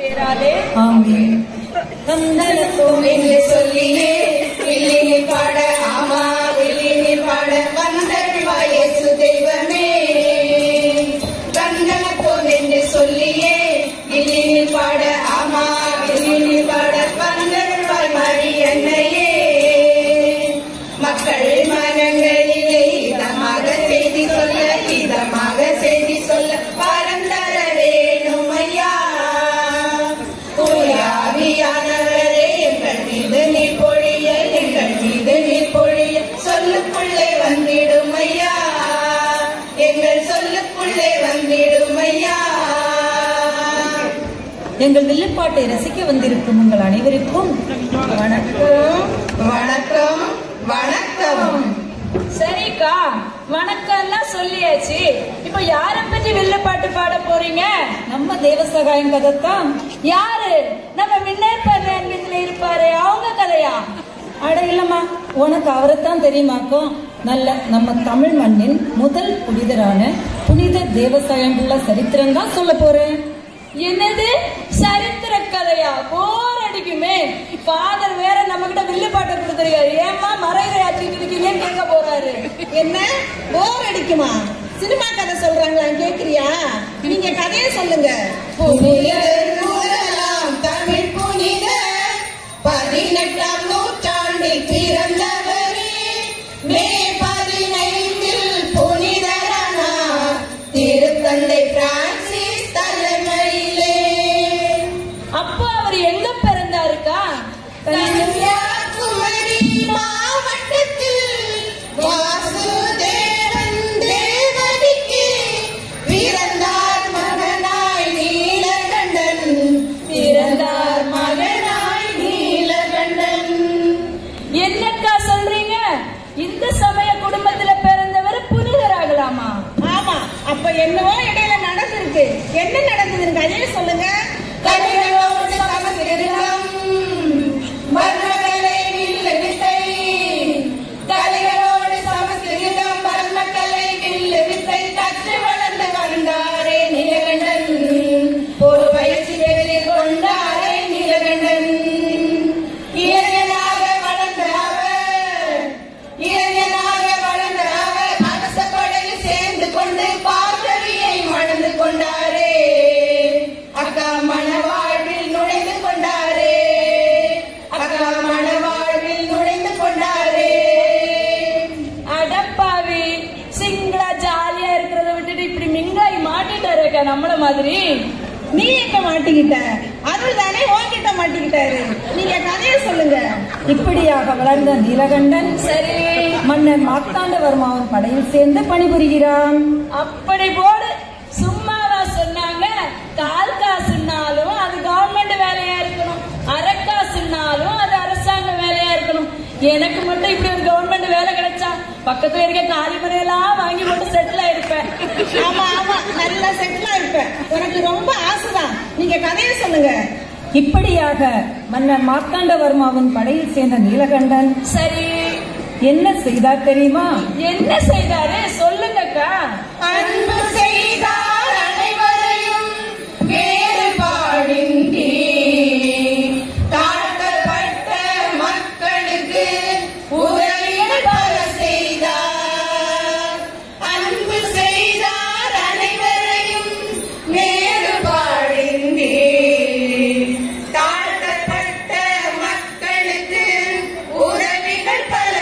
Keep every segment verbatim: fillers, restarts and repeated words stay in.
ஆமென். தந்தனத்தோம் என்று சொல்லியே வில்லினில் பாட, ஆமா வில்லினில் பாட வந்தருள்வாய் இயேசு தெய்வமே. தந்தனத்தோம் என்று சொல்லியே வில்லினில் பாட, ஆமா வில்லினில் பாட வந்தருள்வாய் மரி அன்னையே. மக்கள் மனங்களிலே இதமாக செய்தி சொல்ல, இதமாக செய்தி சொல்ல பாரம் தர வேணும் ஐயா. தூயாவியானவரே எங்கள் மீது நீ பொழிய, எங்கள் மீது நீ பொழிய சொல்லுக்குள்ளே வந்திடும் ஐயா, எங்கள் சொல்லுக்குள்ளே வந்திடும் ஐயா. எங்கள் வில்லுப்பாட்டை ரசிக்க வந்திருக்கும் உங்கள் அனைவருக்கும் வணக்கம் வணக்கம் வணக்கம். சரிக்கா, வணக்கம் எல்லாம் சொல்லியாச்சு. இப்ப யார பத்தி வில்லுப்பாட்டு பாட போறீங்க? நம்ம தேவசகாயம் கதைத்தான். யாரு? நம்ம விண்ணேற்பத்துல இருப்பாரு அவங்க கதையா? அட இல்லம்மா, உனக்கு அவரைத்தான் தெரியுமாக்கும். நல்ல நம்ம தமிழ் மண்ணின் முதல் புனிதரான புனித தேவசாயம் பிள்ளை சரித்திரம் தான் சொல்ல போறேன். என்னது சரித்திர கதையா? போர் அடிக்குமே. ஃபாதர் வேற நம்ம கிட்ட வில்லுப்பாட்டை கொடுத்துருக்காரு. ஏமா மறைகளை ஆச்சிட்டு இருக்கீங்கன்னு கேட்க போறாரு. என்ன போர் அடிக்குமா? சினிமா கதை சொல்றாங்களா கேக்குறியா? நீங்க கதையை சொல்லுங்க. தமிழ் புனித பதினெட்டாம் நூற்றாண்டில் பிறந்தவரே, மே பதினைந்தில் புனிதரானார் திருத்தந்தை பிரான்சிஸ் தலைமையிலே. அப்போ அவர் எங்க பிறந்தாருக்கா? கன்னியாகுமரி மாவட்டத்தில் வாசுதேவன் தேவதிக்கு பிறந்தார் மகனாய் நீலகண்டன், பிறந்தார் மகனாய் நீலகண்டன். என்னக்கா சொல்றீங்க? இந்த சமய குடும்பத்துல பிறந்தவர் புனிதராகலாமா? ஆமா, அப்ப என்னவோ இடையில நடந்திருக்கு. என்ன நடந்ததுன்னு கதையை சொல்லுங்க. கலைகளோடு சமஸ்கிருதம், வர்ணக்கலை வில்லு வித்தை, கலைகளோடு சமஸ்கிருதம் வர்ணக்கலை வில்லு வித்தை கற்று வளர்ந்து வந்தாரே நீலகண்டன், ஒரு பயிற்சி பெற்று கொண்டாரே நீலகண்டன். இளைஞனாக வளர்ந்த அவர், இளைஞனாக வளர்ந்த அவர் அரச படையில் சேர்ந்து கொண்டு பார்வதியை மணந்து கொண்டாரே. அக்கா மணவாழ்வில் நுழைந்து கொண்டாரே, அக்கா மணவாழ்வில் நுழைந்து கொண்டாரே. அடப்பாவி, சிங்களா ஜாலியா இருக்கிறத விட்டுட்டு இப்படி மிங்காய் மாட்டிட்டாருக்கா நம்மள மாதிரி. நீ எங்க மாட்டிக்கிட்ட? அருள் தானே உன்கிட்ட மாட்டிக்கிட்டாரு. நீங்க கதையை சொல்லுங்க. இப்படியாக வளர்ந்த நீலகண்டன் சரி, மன்னர் மார்த்தாண்டவர்மாவின் படையில் சேர்ந்து பணிபுரிகிறான். அப்படி போடு. சும்மாவா சொன்னாங்க? கால் காசுனாலும் அது கவர்மெண்ட் வேலையா இருக்கணும், அரை காசுனாலும் அது அரசாங்க வேலையா இருக்கணும். எனக்கு மட்டும் இப்படி ஒரு கவர்மெண்ட் வேலை கிடைச்சா பக்கத்துல இருக்க காலிமனையெல்லாம் வாங்கி போட்டு செட்டில் ஆயிருப்பேன். ஆமா ஆமா, நல்லா செட்டில் ஆயிருப்பேன். உனக்கு ரொம்ப ஆசைதான். நீங்க கதையை சொல்லுங்க. இப்படியாக மன்னர் மார்த்தாண்டவர்மாவின் படையில் சேர்ந்த நீலகண்டன் சரி, என்ன செய்தார் தெரியுமா? என்ன செய்தாரு சொல்லுங்கக்கா. அன்பு செய்தார் அனைவரையும் வேறுபாடின்றி, தாழ்த்தப்பட்ட மக்களுக்கு உதவிகள் பல செய்தார். அன்பு செய்தார் அனைவரையும் வேறுபாடின்றி, தாழ்த்தப்பட்ட மக்களுக்கு உதவிகள் பல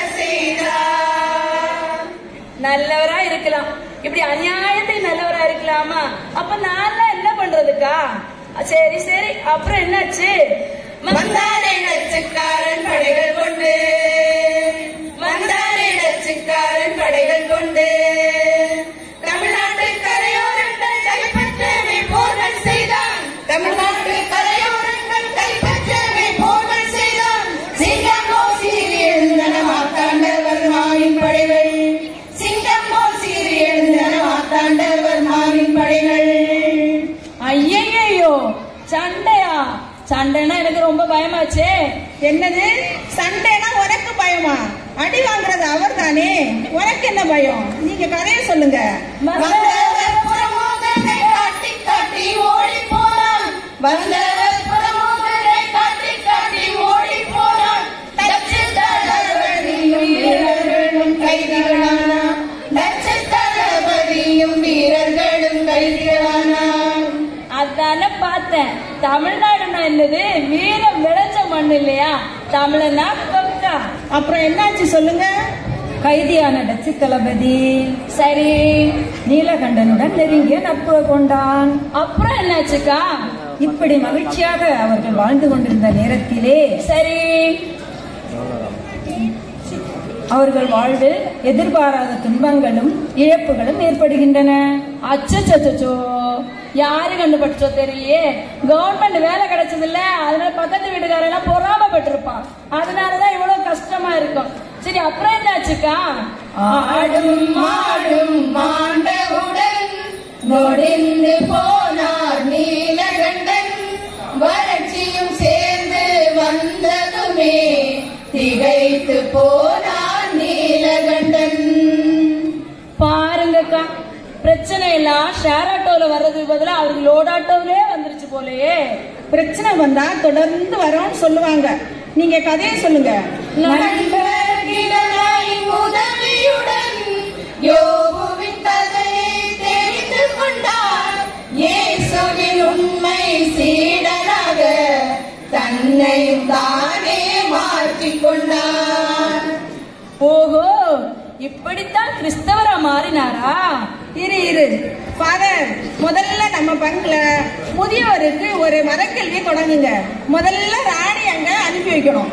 செய்தார். நல்லவரா இருக்கலாம், இப்படி அநியாயத்தை நல்லவரா இருக்கலாமா? அப்ப நான் என்ன பண்றதுக்கா? சரி சரி, அப்புறம் என்னாச்சு? வந்தாரே நச்சுக்காரன் படைகள் கொண்டு, வந்தாரே நச்சுக்காரன் படைகள் கொண்டு, தமிழ்நாட்டு கரையோரங்கள் கைப்பற்றவே போர்கள் செய்தான், தமிழ்நாட்டு கரையோரங்கள் கைப்பற்றவே போர்கள் செய்தான். சிங்கமோ சீறி எழுந்தன மார்த்தாண்டவர்மாவின் படைகள், சிங்கமோ சீறி எழுந்தன மார்த்தாண்டவர்மாவின் படைகள். ஐயையோ, சண்டையா? சண்டைனா எனக்கு ரொம்ப பயமாச்சே. என்னது சண்டைனா உனக்கு பயமா? அடி வாங்குறது அவர் தானே, உனக்கு என்ன பயம்? நீங்க கதையை சொல்லுங்க. வந்தவர் புறமோகனை காட்டி காட்டி ஓடி போனான், வந்தவர் தமிழ்நாடுன்னா என்னது? வீரம் விளைஞ்ச மண் இல்லையா? தமிழனா கொக்கா. அப்புறம் என்னாச்சு சொல்லுங்க. கைதியான டச்சு தளபதி சரி நீலகண்டனுடன் நெருங்கிய நட்பு கொண்டான். அப்புறம் என்னாச்சுக்கா? இப்படி மகிழ்ச்சியாக அவர்கள் வாழ்ந்து கொண்டிருந்த நேரத்திலே சரி அவர்கள் வாழ்வில் எதிர்பாராத துன்பங்களும் இழப்புகளும் ஏற்படுகின்றன. அச்சோ, யாரு கண்டுபட்டோ தெரியலையே. கவர்மெண்ட் வேலை கிடைச்சது இல்ல, அதனால பக்கத்து வீட்டுக்காரெல்லாம் பொறாமப்பட்டிருப்பான். அதனாலதான் இவ்வளவு கஷ்டமா இருக்கும். சரி அப்புறம் என்னாச்சுக்கா? ஆடும் மாடும் மாண்டவுடன் நொடிந்து போனார் நீலகண்டன். வறட்சியும் சேர்ந்து வந்ததுமே திகைத்து போனார் நீலகண்டன். பாருங்கக்கா, பிரச்சனை எல்லாம் ஷேர் ஆட்டோல வர்றதுக்கு பதிலா அவருக்கு லோட் ஆட்டோவிலே வந்துருச்சு போலயே. பிரச்சனை வந்தா தொடர்ந்து வரோம்னு சொல்லுவாங்க. நீங்க கதையை சொல்லுங்க. நண்பர்களின் உதவியுடன் யோபுவின் கதையை தெரிந்து கொண்டார். இயேசுவின் உண்மை சீடனாக தன்னையும் தானே மாற்றிக் கொண்டார். ஓஹோ, இப்படித்தான் கிறிஸ்தவரா மாறினாரா? இரு இரு ஃபாதர், முதல்ல நம்ம பங்குல முதியவருக்கு ஒரு மரக்கல்வி தொடங்குங்க. முதல்ல ராணி அங்க அனுப்பி வைக்கணும்.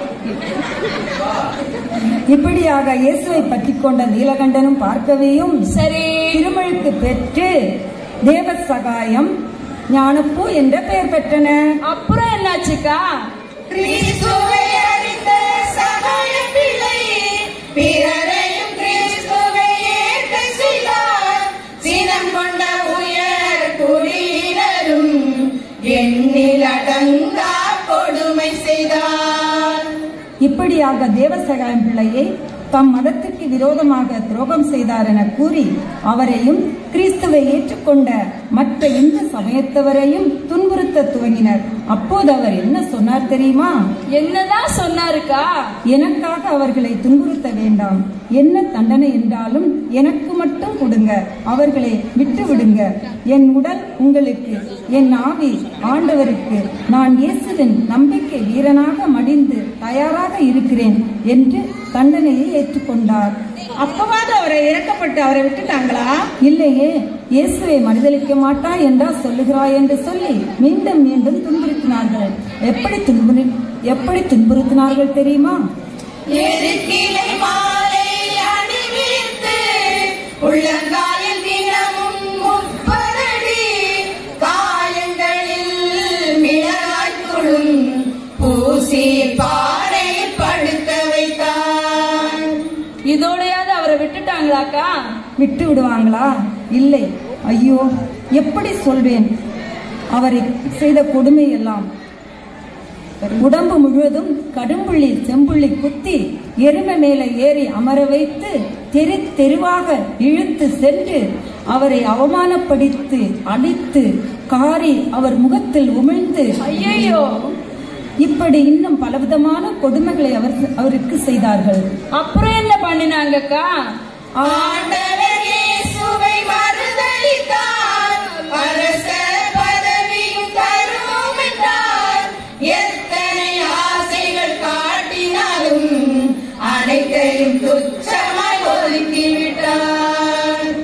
இப்படியாக இயேசுவை பற்றி கொண்ட நீலகண்டனும் பார்க்கவேயும் சரி திருமழுக்கு பெற்று தேவ சகாயம் ஞானப்பூ என்ற பெயர் பெற்றன. அப்புறம் என்னாச்சுக்கா? கிறிஸ்துவை அறிந்த சகாய பிள்ளை பிறரையும் கிறிஸ்துவை ஏற்க செய்தார். சினம் கொண்ட உயர் குடியினரும் எண்ணில் அடங்கா கொடுமை செய்தார். இப்படியாக தேவசகாயம் பிள்ளையை தம் மதத்துக்கு விரோதமாக துரோகம் செய்தார் என கூறி அவரையும் கிறிஸ்துவை ஏற்றுக்கொண்ட மற்ற இந்து சமயத்தவரையும் துன்புறுத்த துவங்கினர். அப்போது அவர் என்ன சொன்னார் தெரியுமா? என்னதான் சொன்னாருக்கா? எனக்காக அவர்களை துன்புறுத்த வேண்டாம். என்ன தண்டனை என்றாலும் எனக்கு மட்டும் கொடுங்க, அவர்களை விட்டு விடுங்க. என் உடல் உங்களுக்கு, என் ஆவி ஆண்டவருக்கு. நான் இயேசுவின் நம்பிக்கை வீரனாக மடிந்து தயாராக இருக்கிறேன் என்று தண்டனையை ஏற்றுக்கொண்டார். அப்பவாது அவரை இறக்கப்பட்டு அவரை விட்டுட்டாங்களா? இல்லையே, இயேசுவை மறுதலிக்க மாட்டாய் என்றா சொல்லுகிறாய் என்று சொல்லி மீண்டும் மீண்டும் துன்புறுத்தினார்கள். எப்படி துன்புறு எப்படி துன்புறுத்தினார்கள் தெரியுமா? எருக்கிலை மாலை அணிவித்து உள்ளங்காலில் தினமும் முப்பதடி காயங்களில் மிளகாய் தூளும் பூசி பாறை படுக்க வைத்தான். இதோடையாவது அவரை விட்டுட்டாங்களாக்கா? விட்டு விடுவாங்களா? இல்லை. ஐயோ, எப்படி சொல்வேன் அவரை செய்த கொடுமை எல்லாம். உடம்பு முழுவதும் கடும்புள்ளி செம்புள்ளி குத்தி எருமை மேல ஏறி அமர வைத்து தெரு தெருவாக இழுத்து சென்று அவரை அவமானப்படுத்தி அடித்து காரி அவர் முகத்தில் உமிழ்ந்து, ஐயோ, இப்படி இன்னும் பலவிதமான கொடுமைகளை அவர் அவருக்கு செய்தார்கள். அப்புறம் என்ன பண்ணினாங்கக்கா? ஆண்டவர் இயேசுவை மறுதலித்தார். அரச பதவியும் தருவோம் என்றார். எத்தனை ஆசைகள் காட்டினாலும் அனைத்தையும் துச்சமாய் ஒதுக்கிவிட்டார்.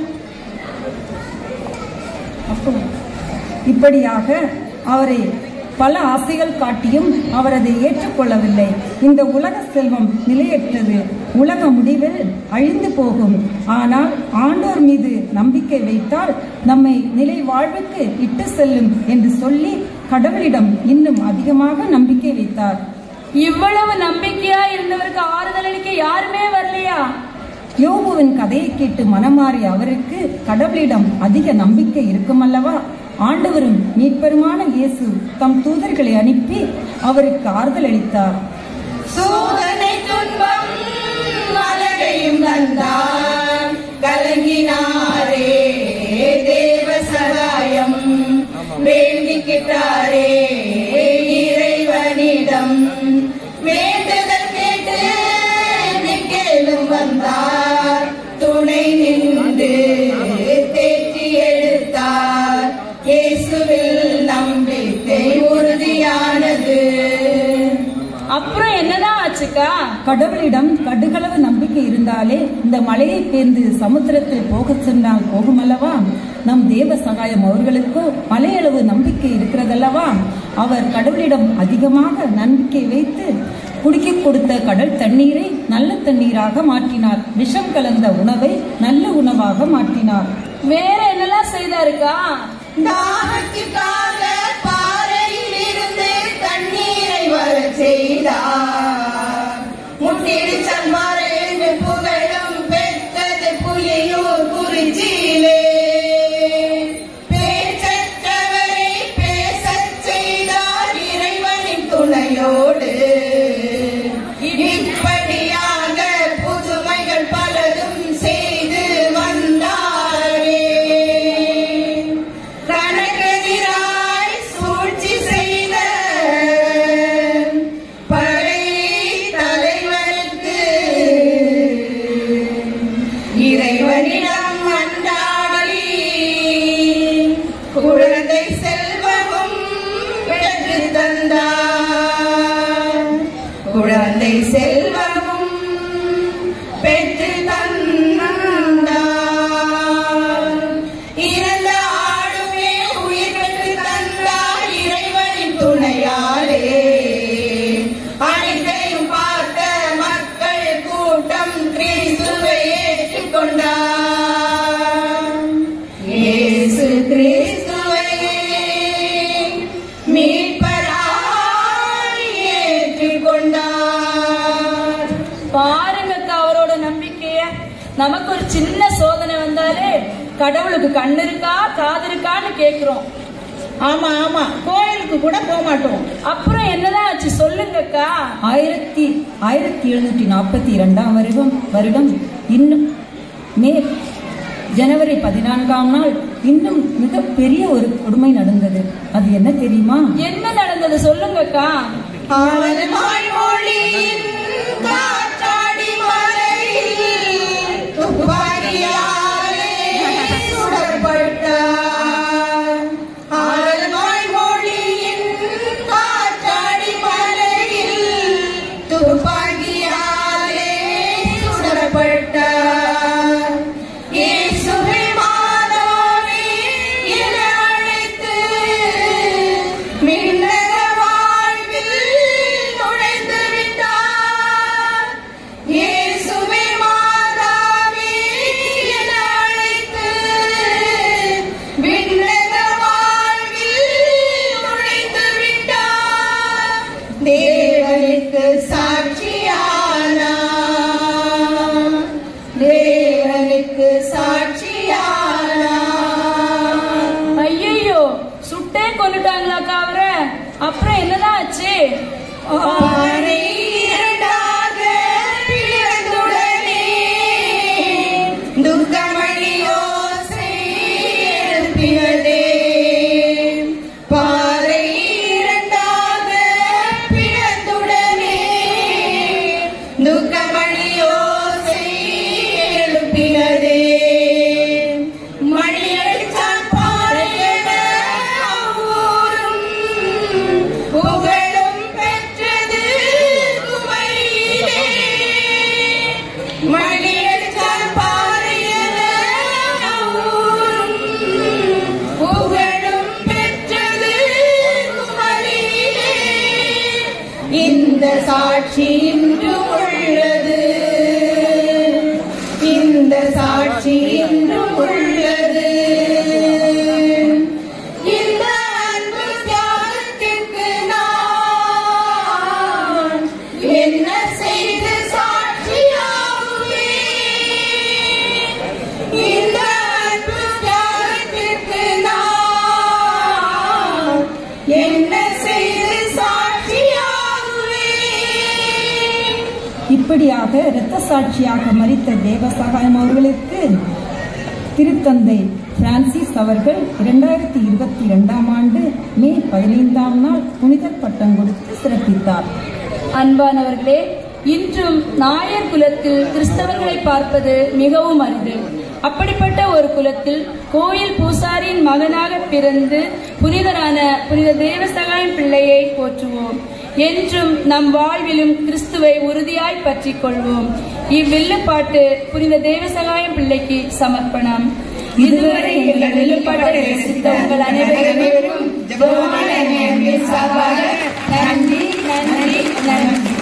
இப்படியாக அவரை பல ஆசைகள் காட்டியும் அவர் அதை ஏற்றுக்கொள்ளவில்லை. இந்த உலக செல்வம் நிலையற்றது, உலக முடிவில் அழிந்து போகும். ஆனால் ஆண்டோர் மீது நம்பிக்கை வைத்தால் நம்மை நிலை வாழ்வுக்கு இட்டு செல்லும் என்று சொல்லி கடவுளிடம் இன்னும் அதிகமாக நம்பிக்கை வைத்தார். இவ்வளவு நம்பிக்கையா இருந்தவருக்கு ஆறுதல் அளிக்க யாருமே வரலையா? யோபுவின் கதையை கேட்டு மனமாறிய அவருக்கு கடவுளிடம் அதிக நம்பிக்கை இருக்கும் அல்லவா? ஆண்டவரும் மீட்பெருமான இயேசு தம் தூதர்களை அனுப்பி அவருக்கு ஆறுதல் அளித்தார். சோதனை துன்பம் அழகையும் தந்தார். கலங்கினாரே தேவ சகாயம் வேண்டிக்கிட்டாரே இறைவனிடம். வேண்டுதல் கேட்டு நிக்கேலும் வந்தார். துணை நின்று தேற்றி எடுத்தார். இயேசுவில் நம்பிக்கை உறுதி அப்புறம் என்னதான் ஆச்சுக்கா? கடவுளிடம் கடுகளவு நம்பிக்கை இருந்தாலே இந்த மலையை பேர்ந்து சமுத்திரத்தில் போக சொன்னால் போகும் அல்லவா? நம் தேவ சகாயம் அவர்களுக்கோ மலையளவு நம்பிக்கை இருக்கிறதல்லவா? அவர் கடவுளிடம் அதிகமாக நம்பிக்கை வைத்து குடிக்க கொடுத்த கடல் தண்ணீரை நல்ல தண்ணீராக மாற்றினார். விஷம் கலந்த உணவை நல்ல உணவாக மாற்றினார். வேற என்னெல்லாம் செய்தாருக்கா? தாகத்திற்காக பாறையில் இருந்து தண்ணீரை வர செய்தார். முட்டிடிச்சல் மறைந்து புகழும் பெற்றது புலியூர் குறிச்சியிலே. பேச்சற்றவரை பேசச் செய்தார் இறைவனின் துணையோடு. இப்படியாக புதுமைகள் பலரும் செய்து வந்தாரே. தனக்கெதிராய் சூழ்ச்சி செய்த படை தலைவருக்கு இறைவனிடம் மன்றாடி குழந்தை செல்வமும் பெற்று தந்தார். குழந்தை செல்வமும் பெற்று தந்தார். இறந்த ஆடுமே உயிர் பெற்று தந்தார் இறைவனின் துணையாலே. அனைத்தையும் பார்த்த மக்கள் கூட்டம் கிறிஸ்துவை ஏற்றுக்கொண்டார். இயேசு கிறிஸ்துவை மீட்பராய் ஏற்றுக்கொண்டார். பாருங்கக்கா அவரோட நம்பிக்கைய. நமக்கு ஒரு சின்ன சோதனை வந்தாலே கடவுளுக்கு கண்ணு இருக்கா காது இருக்கான்னு கேக்குறோம். ஆமா ஆமா, கோயிலுக்கு கூட போக மாட்டோம். அப்புறம் என்னதான் ஆச்சு சொல்லுங்கக்கா? ஆயிரத்தி ஆயிரத்தி எழுநூற்றி நாற்பத்தி இரண்டாம் வருடம் வருடம் இன்னும் மே ஜனவரி பதினான்காம் நாள் இன்னும் மிகப்பெரிய ஒரு கொடுமை நடந்தது. அது என்ன தெரியுமா? என்ன நடந்தது சொல்லுங்கக்கா? ஆலமாய் மொழியின் காற்றாடி மலையில் துப்பாக்கியாலே சுடப்பட்டார். ஆலமாய் மொழியின் காற்றாடி மலையில் துப்பாக்கியாலே சுடப்பட்டார். இயேசுவே மாதாவே என அழைத்து மின்னக வாழ்வில் நுழைந்து விட்டார். இயேசுவே மாதாவே என அழைத்து மின்னக வாழ்வில் நுழைந்து விட்டார். தேவனுக்கு சாட்சியானார். தேவனுக்கு சாட்சியானார். ஐயோ, சுட்டே கொண்டுட்டாங்களாக்கா அவரை? அப்புறம் என்னதான் ஆச்சு? பாறை இரண்டாக பிளந்துடனே துக்கமணி ஓசை எழுப்பினதே. பாறை இரண்டாக பிளந்துடனே துக்கமணி ஓசை எழுப்பினதே. மணி அடிச்சான் பாறையென அவ்வூரும் புகழும் பெற்றது குமரியிலே. மணி அடிச்சான் பாறையென அவ்வூரும் புகழும் பெற்றது குமரியிலே. இந்த சாட்சி இன்றும் உள்ளது. இந்த சாட்சி இன்றும் உள்ளது. இந்த அன்பு தியாகத்திற்கு நான் என்ன செய்து சாட்சியாகுவேன்? இந்த அன்பு தியாகத்திற்கு நான் என்ன செய்து சாட்சியாகுவேன்? இப்படியாக இரத்த சாட்சியாக மரித்த தேவ சகாயம் அவர்களுக்கு திருத்தந்தை பிரான்சிஸ் அவர்கள் இரண்டாயிரத்தி இருபத்தி இரண்டாம் ஆண்டு மே பதினைந்தாம் நாள் புனிதர் பட்டம் கொடுத்து சிறப்பித்தார். அன்பானவர்களே, இன்றும் நாயர் குலத்தில் கிறிஸ்தவர்களை பார்ப்பது மிகவும் அரிது. அப்படிப்பட்ட ஒரு குலத்தில் கோயில் பூசாரியின் மகனாக பிறந்து புனிதரான புனித தேவசகாயம் பிள்ளையை போற்றுவோம். என்றும் நம் வாழ்விலும் கிறிஸ்துவை உறுதியாய் பற்றிக் கொள்வோம். இவ்வில்லுப்பாட்டு புனித தேவசகாயம் பிள்ளைக்கு சமர்ப்பணம். இதுவரை எங்கள் வில்லுப்பாட்டை ரசித்த உங்கள் அனைவருக்கும் நன்றி நன்றி நன்றி.